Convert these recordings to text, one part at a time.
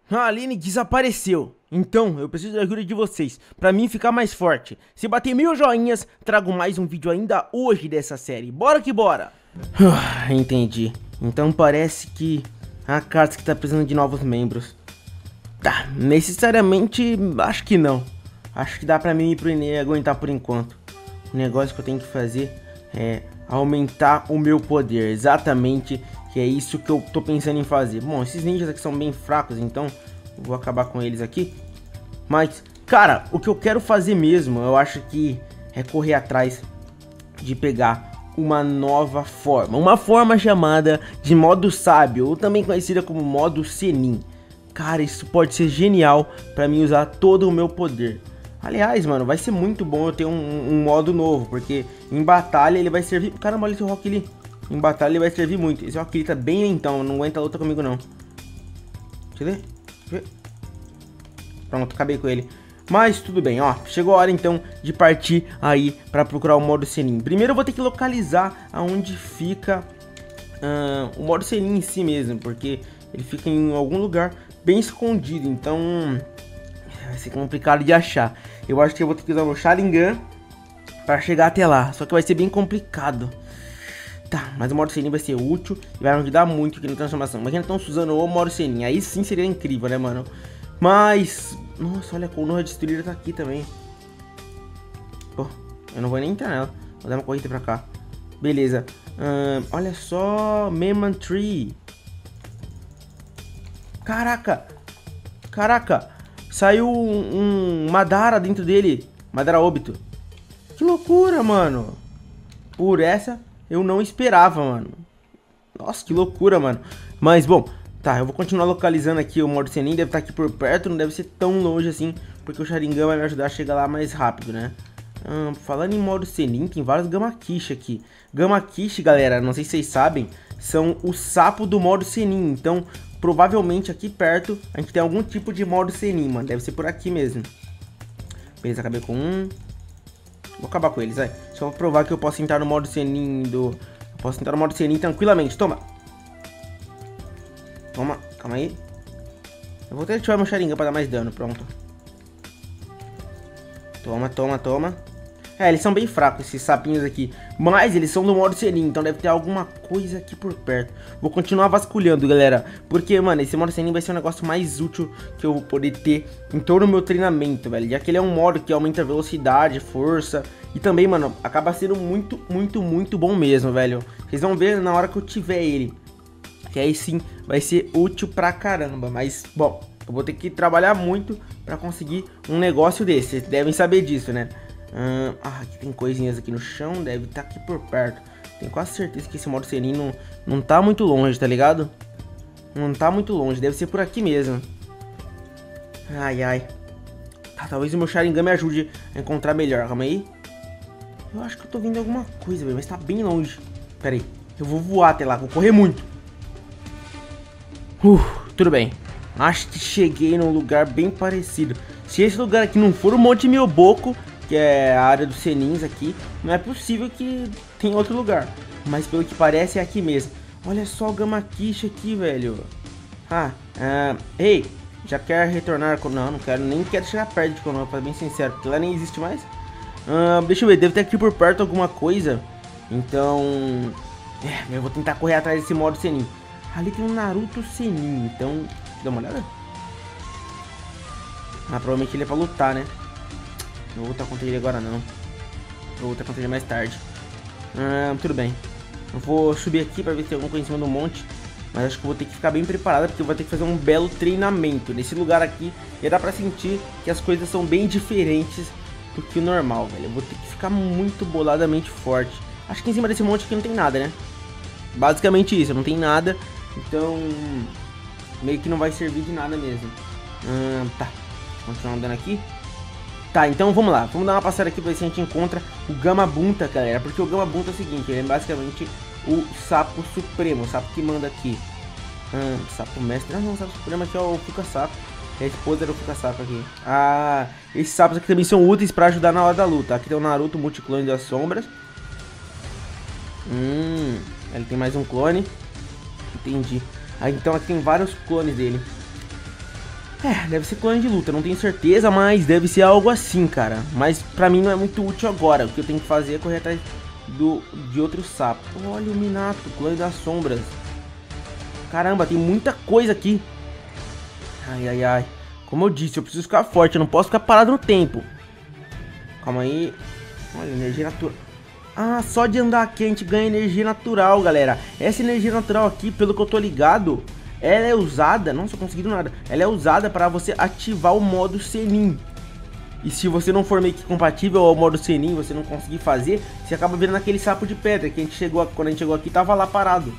A Aline desapareceu. Então, eu preciso da ajuda de vocês, pra mim ficar mais forte. Se bater 1000 joinhas, trago mais um vídeo ainda hoje dessa série. Bora que bora! Entendi. Então parece que a Katsuki tá precisando de novos membros. Tá, necessariamente, acho que não. Acho que dá pra mim e pro Inê aguentar por enquanto. O negócio que eu tenho que fazer é aumentar o meu poder. Exatamente, que é isso que eu tô pensando em fazer. Bom, esses ninjas aqui são bem fracos, então eu vou acabar com eles aqui. Mas, cara, o que eu quero fazer mesmo, eu acho que é correr atrás de pegar uma nova forma. Uma forma chamada de modo sábio, ou também conhecida como modo Senin. Cara, isso pode ser genial pra mim usar todo o meu poder. Aliás, mano, vai ser muito bom eu ter um modo novo, porque em batalha ele vai servir... Caramba, olha esse Rock ali. Em batalha ele vai servir muito. Esse Rock ali tá bem lentão, não aguenta a luta comigo não. Deixa eu ver. Pronto, acabei com ele. Mas tudo bem, ó. Chegou a hora então de partir aí pra procurar o modo Senin. Primeiro eu vou ter que localizar aonde fica o modo Senin em si mesmo, porque ele fica em algum lugar bem escondido, então vai ser complicado de achar. Eu acho que eu vou ter que usar o Sharingan para chegar até lá, só que vai ser bem complicado. Tá, mas o modo Senin vai ser útil e vai me ajudar muito aqui na transformação. Imagina estão usando o modo Senin, aí sim seria incrível, né, mano? Mas, nossa, olha, a Konoha destruída tá aqui também. Pô, eu não vou nem entrar nela. Vou dar uma corrida pra cá. Beleza. Olha só, Memon Tree. Caraca. Caraca. Saiu um Madara dentro dele. Madara Obito. Que loucura, mano. Por essa eu não esperava, mano. Nossa, que loucura, mano. Mas, bom, tá, eu vou continuar localizando aqui o modo Senin. Deve estar aqui por perto, não deve ser tão longe assim, porque o Sharingan vai me ajudar a chegar lá mais rápido, né? Falando em modo Senin, tem vários Gamakishi aqui. Gamakishi, galera, não sei se vocês sabem, são o sapo do modo Senin. Então, provavelmente aqui perto a gente tem algum tipo de modo Senin, mano. Deve ser por aqui mesmo. Beleza, acabei com um. Vou acabar com eles, vai. Só pra provar que eu posso entrar no modo Senin do... Eu posso entrar no modo Senin tranquilamente, toma. Toma, calma aí. Eu vou até ativar meu Sharingan pra dar mais dano, pronto. Toma, toma, toma. É, eles são bem fracos, esses sapinhos aqui. Mas eles são do modo Senin, então deve ter alguma coisa aqui por perto. Vou continuar vasculhando, galera. Porque, mano, esse modo Senin vai ser o negócio mais útil que eu vou poder ter em todo o meu treinamento, velho. Já que ele é um modo que aumenta a velocidade, força. E também, mano, acaba sendo muito, muito, muito bom mesmo, velho. Vocês vão ver na hora que eu tiver ele. Que aí sim vai ser útil pra caramba. Mas, bom, eu vou ter que trabalhar muito pra conseguir um negócio desse. Vocês devem saber disso, né? Aqui tem coisinhas aqui no chão. Deve estar aqui por perto. Tenho quase certeza que esse modo Senin não tá muito longe, tá ligado? Não tá muito longe, deve ser por aqui mesmo. Ai, ai. Tá, talvez o meu Sharingan me ajude a encontrar melhor, calma aí. Eu acho que eu tô vendo alguma coisa, velho, mas tá bem longe. Pera aí, eu vou voar até lá, vou correr muito. Tudo bem. Acho que cheguei num lugar bem parecido. Se esse lugar aqui não for o Monte Myoboku, que é a área dos Senins aqui, não é possível que tenha outro lugar. Mas pelo que parece é aqui mesmo. Olha só o Gamakishi aqui, velho. Ei, já quer retornar? Não, não quero, nem quero chegar perto de Konoha, pra ser bem sincero, porque lá nem existe mais. Deixa eu ver, deve ter aqui por perto alguma coisa. Então, eu vou tentar correr atrás desse modo Senin. Ali tem um Naruto Senin, então, dá uma olhada. Provavelmente ele é pra lutar, né? Não vou lutar contra ele agora não. Vou lutar contra ele mais tarde. Tudo bem. Eu vou subir aqui pra ver se tem alguma coisa em cima do monte. Mas acho que eu vou ter que ficar bem preparado, porque eu vou ter que fazer um belo treinamento. Nesse lugar aqui, já dá pra sentir que as coisas são bem diferentes do que o normal, velho. Eu vou ter que ficar muito boladamente forte. Acho que em cima desse monte aqui não tem nada, né? Basicamente isso, não tem nada. Então, meio que não vai servir de nada mesmo. Tá, continuar andando aqui. Tá, então vamos lá, vamos dar uma passada aqui pra ver se a gente encontra o Gamabunta, galera. Porque o Gamabunta é o seguinte, ele é basicamente o sapo supremo, o sapo que manda aqui. Sapo mestre, não, o sapo supremo aqui é o Fukasaku. É a esposa do Fukasaku aqui. Esses sapos aqui também são úteis pra ajudar na hora da luta. Aqui tem o Naruto Multiclone das Sombras. Ele tem mais um clone. Entendi. Então aqui tem vários clones dele. Deve ser clone de luta, não tenho certeza, mas deve ser algo assim, cara. Mas pra mim não é muito útil agora. O que eu tenho que fazer é correr atrás de outro sapo. Olha o Minato, clone das sombras. Caramba, tem muita coisa aqui. Ai, ai, ai. Como eu disse, eu preciso ficar forte, eu não posso ficar parado no tempo. Calma aí. Olha, energia natural. Ah, só de andar aqui a gente ganha energia natural, galera. Essa energia natural aqui, pelo que eu tô ligado, ela é usada... Nossa, eu consegui do nada. Ela é usada para você ativar o modo Senin. E se você não for meio que compatível ao modo Senin, você não conseguir fazer, você acaba vendo aquele sapo de pedra que a gente chegou, quando a gente chegou aqui, tava lá parado.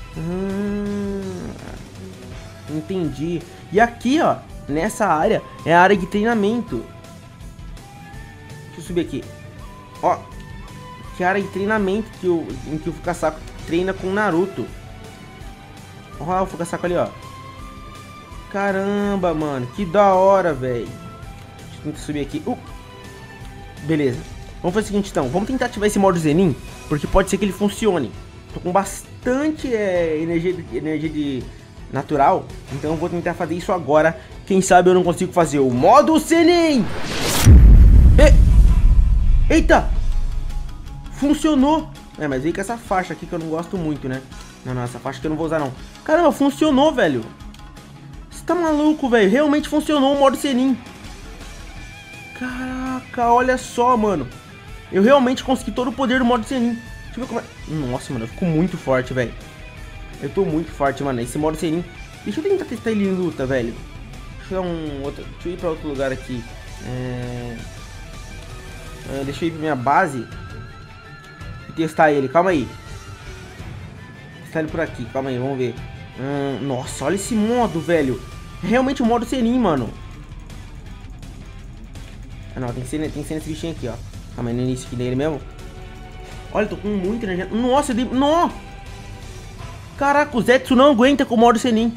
Entendi. E aqui, ó, nessa área, é a área de treinamento. Deixa eu subir aqui. Ó, que área de treinamento em que o Fukasaku treina com o Naruto. Olha o Fukasaku ali, ó. Caramba, mano, que da hora, velho. Deixa eu tentar subir aqui. Beleza. Vamos fazer o seguinte, então. Vamos tentar ativar esse modo Zenin, porque pode ser que ele funcione. Tô com bastante energia de natural, então eu vou tentar fazer isso agora. Quem sabe eu não consigo fazer o modo Zenin. Eita! Funcionou! Mas veio com essa faixa aqui que eu não gosto muito, né? Não, essa faixa que eu não vou usar, não. Caramba, funcionou, velho! Você tá maluco, velho? Realmente funcionou o modo Zenin. Caraca, olha só, mano. Eu realmente consegui todo o poder do modo Zenin. Deixa eu ver como é... Nossa, mano, eu fico muito forte, velho. Eu tô muito forte, mano. Esse modo Zenin... Deixa eu tentar testar ele em luta, velho. Deixa eu dar Deixa eu ir pra outro lugar aqui. Deixa eu ir pra minha base e testar ele, calma aí. Testar ele por aqui, calma aí, vamos ver. Nossa, olha esse modo, velho. É realmente o modo Zenin, mano. Não, tem que ser nesse bichinho aqui, ó. Calma aí, no início aqui dele mesmo. Olha, eu tô com muita energia. Nossa, Não! Caraca, o Zetsu não aguenta com o modo Zenin.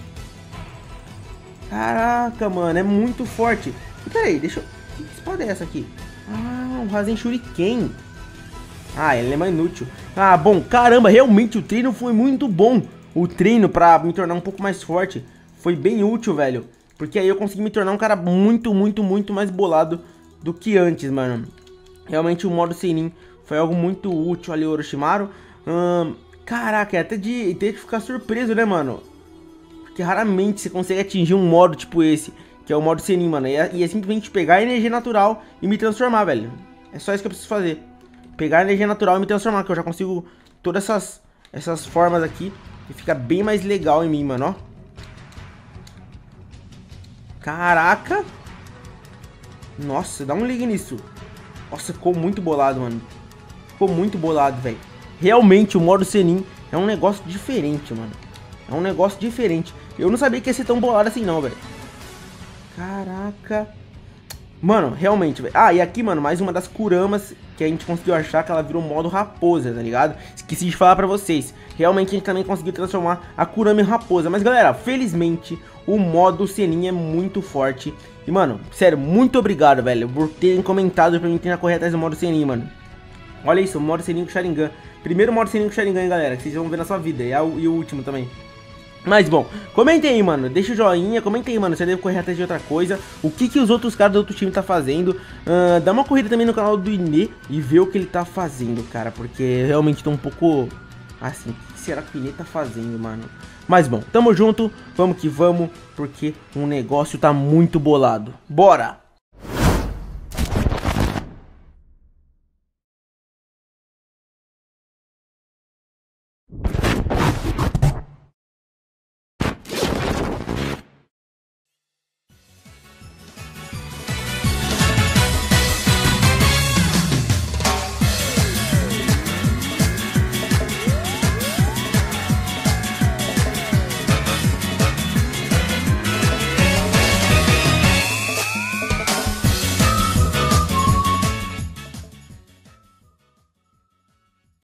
Caraca, mano, é muito forte. E peraí, deixa eu... Que espada é essa aqui? Ah, um Rasen Shuriken. Ah, ele é mais inútil. Ah, bom, caramba, realmente o treino foi muito bom. O treino pra me tornar um pouco mais forte foi bem útil, velho. Porque aí eu consegui me tornar um cara muito mais bolado do que antes, mano. Realmente o modo Zenin foi algo muito útil ali, Orochimaru. Caraca, é até de ficar surpreso, né, mano? Porque raramente você consegue atingir um modo tipo esse, que é o modo Zenin, mano. E é simplesmente pegar a energia natural e me transformar, velho. É só isso que eu preciso fazer. Pegar a energia natural e me transformar, que eu já consigo todas essas formas aqui. E fica bem mais legal em mim, mano, ó. Caraca. Nossa, dá um ligue nisso. Nossa, ficou muito bolado, mano. Ficou muito bolado, velho. Realmente o modo Zenin é um negócio diferente, mano. É um negócio diferente. Eu não sabia que ia ser tão bolado assim não, velho. Caraca. Mano, realmente, velho. Ah, e aqui, mano, mais uma das Kuramas que a gente conseguiu achar, que ela virou modo raposa, tá ligado? Esqueci de falar pra vocês. Realmente a gente também conseguiu transformar a Kurama em raposa. Mas, galera, felizmente o modo Zenin é muito forte. E, mano, sério, muito obrigado, velho, por terem comentado pra mim tentar correr atrás do modo Zenin, mano. Olha isso, o modo Zenin com Sharingan. Primeiro modo Zenin com Sharingan, galera, que vocês vão ver na sua vida. E o último também. Mas bom, comentem aí, mano, deixa o joinha, comentem aí, mano, se eu devo correr atrás de outra coisa, o que os outros caras do outro time tá fazendo. Dá uma corrida também no canal do Inê e ver o que ele tá fazendo, cara, porque realmente tô um pouco assim, o que será que o Inê tá fazendo, mano? Mas bom, tamo junto, vamos que vamos, porque o negócio tá muito bolado. Bora!